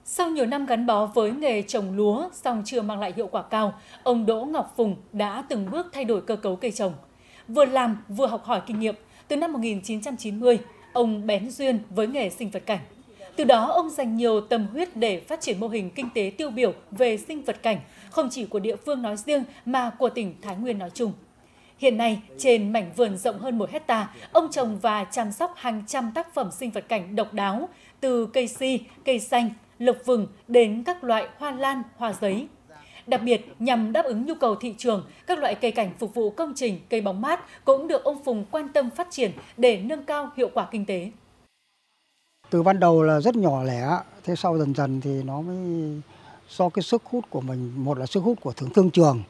Sau nhiều năm gắn bó với nghề trồng lúa, song chưa mang lại hiệu quả cao, ông Đỗ Ngọc Phùng đã từng bước thay đổi cơ cấu cây trồng. Vừa làm vừa học hỏi kinh nghiệm, từ năm 1990, ông bén duyên với nghề sinh vật cảnh. Từ đó, ông dành nhiều tâm huyết để phát triển mô hình kinh tế tiêu biểu về sinh vật cảnh, không chỉ của địa phương nói riêng mà của tỉnh Thái Nguyên nói chung. Hiện nay, trên mảnh vườn rộng hơn 1 hectare, ông trồng và chăm sóc hàng trăm tác phẩm sinh vật cảnh độc đáo, từ cây si, cây xanh, lộc vừng đến các loại hoa lan, hoa giấy. Đặc biệt, nhằm đáp ứng nhu cầu thị trường, các loại cây cảnh phục vụ công trình, cây bóng mát cũng được ông Phùng quan tâm phát triển để nâng cao hiệu quả kinh tế. Từ ban đầu là rất nhỏ lẻ, thế sau dần dần thì nó mới do cái sức hút của mình, một là sức hút của thương trường,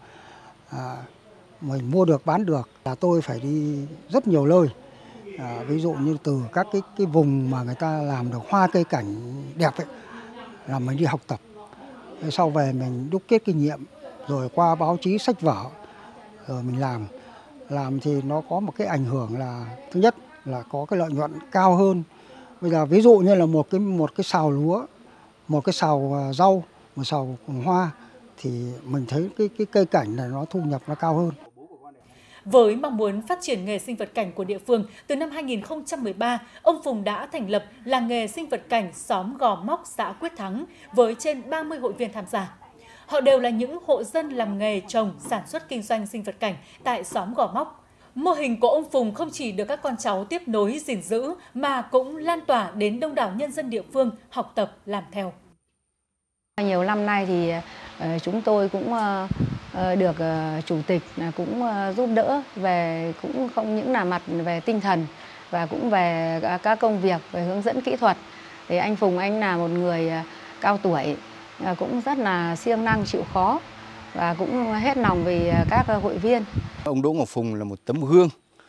mình mua được bán được là tôi phải đi rất nhiều nơi, ví dụ như từ các cái vùng mà người ta làm được hoa cây cảnh đẹp ấy, là mình đi học tập, sau về mình đúc kết kinh nghiệm, rồi qua báo chí sách vở, rồi mình làm thì nó có một cái ảnh hưởng là thứ nhất là có cái lợi nhuận cao hơn. Bây giờ ví dụ như là một cái sào lúa, một cái sào rau, một sào hoa thì mình thấy cái cây cảnh này nó thu nhập nó cao hơn. Với mong muốn phát triển nghề sinh vật cảnh của địa phương, từ năm 2013, ông Phùng đã thành lập làng nghề sinh vật cảnh xóm Gò Móc, xã Quyết Thắng với trên 30 hội viên tham gia. Họ đều là những hộ dân làm nghề trồng, sản xuất kinh doanh sinh vật cảnh tại xóm Gò Móc. Mô hình của ông Phùng không chỉ được các con cháu tiếp nối gìn giữ mà cũng lan tỏa đến đông đảo nhân dân địa phương học tập làm theo. Nhiều năm nay thì chúng tôi cũng được chủ tịch cũng giúp đỡ về, cũng không những là mặt về tinh thần và cũng về các công việc về hướng dẫn kỹ thuật. Thì anh Phùng anh là một người cao tuổi, cũng rất là siêng năng chịu khó và cũng hết lòng vì các hội viên. Ông Đỗ Ngọc Phùng là một tấm gương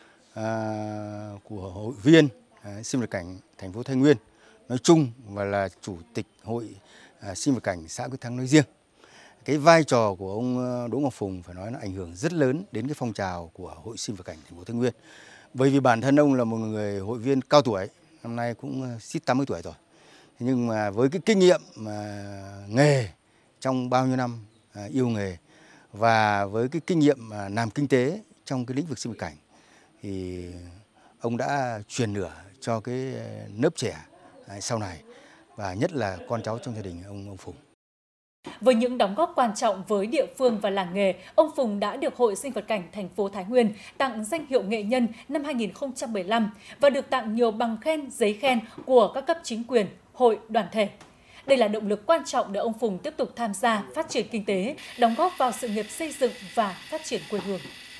của hội viên sinh vật cảnh thành phố Thái Nguyên nói chung và là chủ tịch hội sinh vật cảnh xã Quyết Thắng nói riêng. Cái vai trò của ông Đỗ Ngọc Phùng phải nói nó ảnh hưởng rất lớn đến cái phong trào của hội sinh vật cảnh thành phố Thái Nguyên. Bởi vì bản thân ông là một người hội viên cao tuổi, năm nay cũng xít 80 tuổi rồi. Nhưng mà với cái kinh nghiệm nghề trong bao nhiêu năm yêu nghề và với cái kinh nghiệm làm kinh tế trong cái lĩnh vực sinh vật cảnh thì ông đã truyền lửa cho cái lớp trẻ sau này và nhất là con cháu trong gia đình ông Phùng. Với những đóng góp quan trọng với địa phương và làng nghề, ông Phùng đã được Hội Sinh vật cảnh thành phố Thái Nguyên tặng danh hiệu nghệ nhân năm 2015 và được tặng nhiều bằng khen, giấy khen của các cấp chính quyền, hội, đoàn thể. Đây là động lực quan trọng để ông Phùng tiếp tục tham gia phát triển kinh tế, đóng góp vào sự nghiệp xây dựng và phát triển quê hương.